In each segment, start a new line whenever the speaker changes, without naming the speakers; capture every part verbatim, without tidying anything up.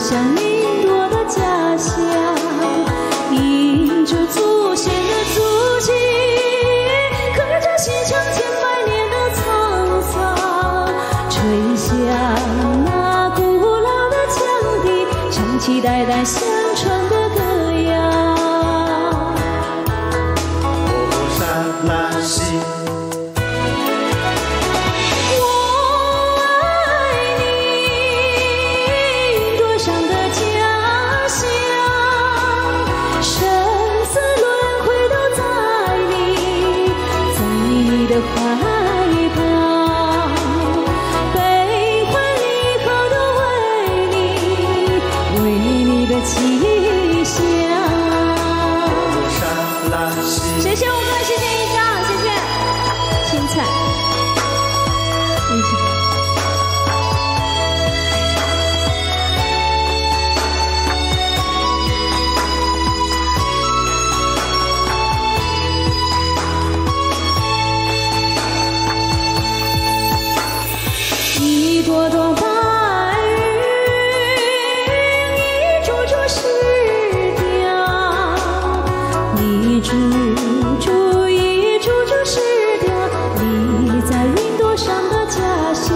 向云朵的家乡，印着祖先的足迹，刻着西城千百年的沧桑，吹响那古老的羌笛，唱起代代相传的歌谣。
哦，沙拉西。
怀抱，悲欢离合都为你，为你的吉祥。谢谢我们，谢谢一张，谢谢青菜。嗯 一朵朵白云，一株株石雕，一株株一株株石雕，立在云朵上的家乡，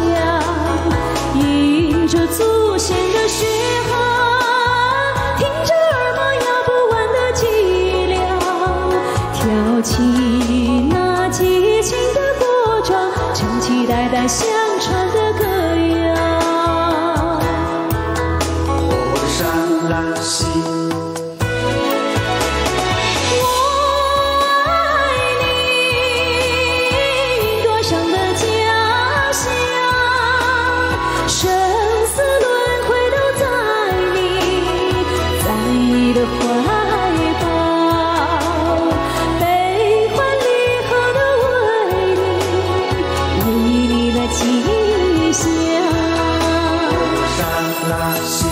印着祖先的血汗，听着耳膜摇不完的脊梁，跳起那激情的歌唱，唱起代代相传的。
西，
我爱你，云朵上的家乡，生死轮回都在你，在你的怀抱，悲欢离合都为你，为你的吉祥。
沙拉西。